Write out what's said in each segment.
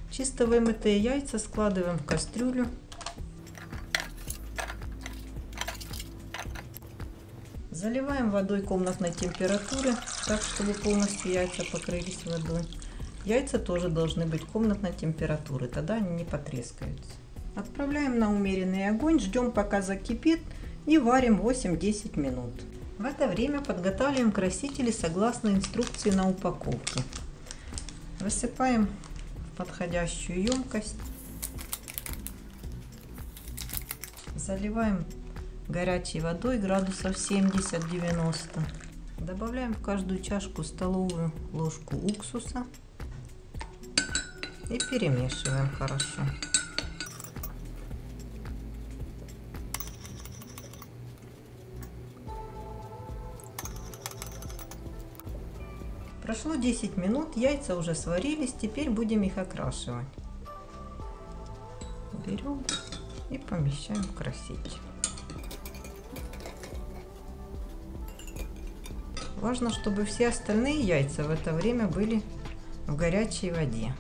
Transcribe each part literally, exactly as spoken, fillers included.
Чисто вымытые яйца складываем в кастрюлю. Заливаем водой комнатной температуры, так чтобы полностью яйца покрылись водой. Яйца тоже должны быть комнатной температуры, тогда они не потрескаются. Отправляем на умеренный огонь, ждем пока закипит и варим восемь-десять минут. В это время подготавливаем красители согласно инструкции на упаковке. Высыпаем в подходящую емкость. Заливаем горячей водой градусов семьдесят-девяносто. Добавляем в каждую чашку столовую ложку уксуса и перемешиваем хорошо. Прошло десять минут, яйца уже сварились, теперь будем их окрашивать. Берем и помещаем в краситель. Важно, чтобы все остальные яйца в это время были в горячей воде.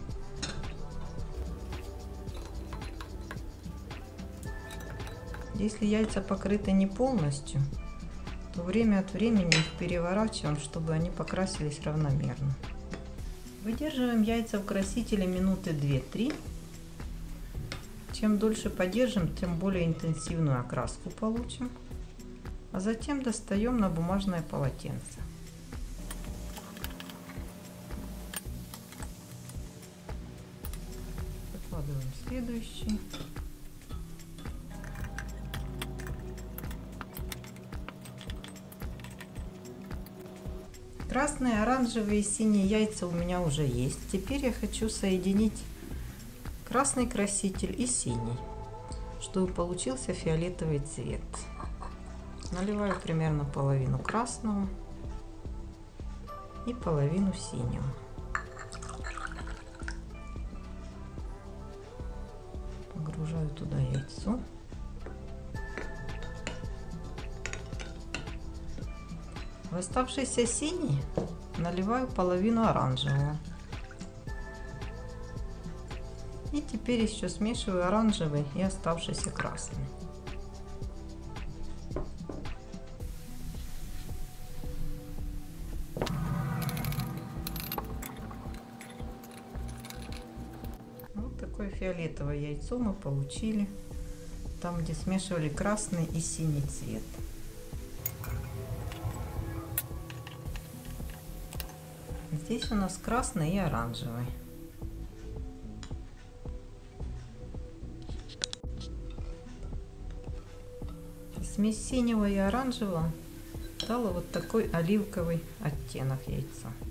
Если яйца покрыты не полностью, то время от времени их переворачиваем, чтобы они покрасились равномерно. Выдерживаем яйца в красителе минуты две-три. Чем дольше подержим, тем более интенсивную окраску получим. А затем достаем на бумажное полотенце. Выкладываем следующий. Красные, оранжевые и синие яйца у меня уже есть. Теперь я хочу соединить красный краситель и синий, чтобы получился фиолетовый цвет. Наливаю примерно половину красного и половину синего. Погружаю туда яйцо. В оставшийся синий наливаю половину оранжевого. И теперь еще смешиваю оранжевый и оставшийся красный. Вот такое фиолетовое яйцо мы получили, там где смешивали красный и синий цвет. Здесь у нас красный и оранжевый. Смесь синего и оранжевого дала вот такой оливковый оттенок яйца.